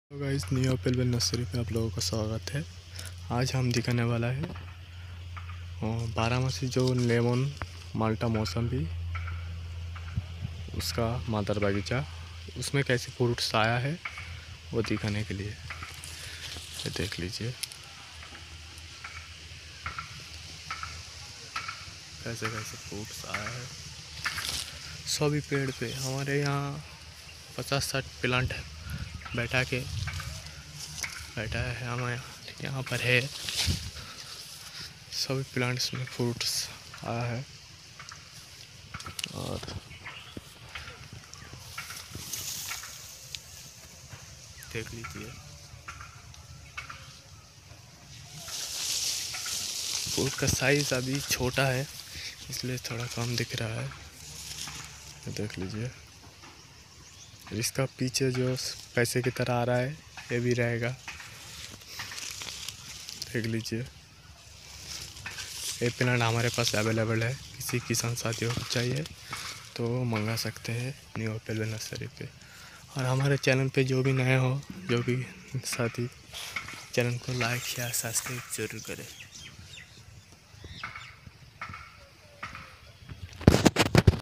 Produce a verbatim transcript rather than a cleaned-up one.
तो guys new apple वेल nursery पे आप लोगों का स्वागत है। आज हम दिखाने वाला है बारहमासी जो लेमन माल्टा मौसम्बी उसका मादर बागीचा, उसमें कैसे फ्रूट्स आया है वो दिखाने के लिए। ये देख लीजिए कैसे कैसे फ्रूट्स आया है। सभी पेड़ पे हमारे यहाँ पचास साठ प्लांट बैठा के बैठा है हमारे यहाँ पर है। सभी प्लांट्स में फ्रूट्स आया है और देख लीजिए फ्रूट का साइज अभी छोटा है इसलिए थोड़ा कम दिख रहा है। देख लीजिए इसका पीछे जो पैसे की तरह आ रहा है ये भी रहेगा। देख लीजिए ये प्लांट हमारे पास अवेलेबल है, किसी किसान साथियों को चाहिए तो मंगा सकते हैं न्यू एप्पल नर्सरी पे। और हमारे चैनल पे जो भी नए हो, जो भी साथी, चैनल को लाइक शेयर सब्सक्राइब जरूर करें।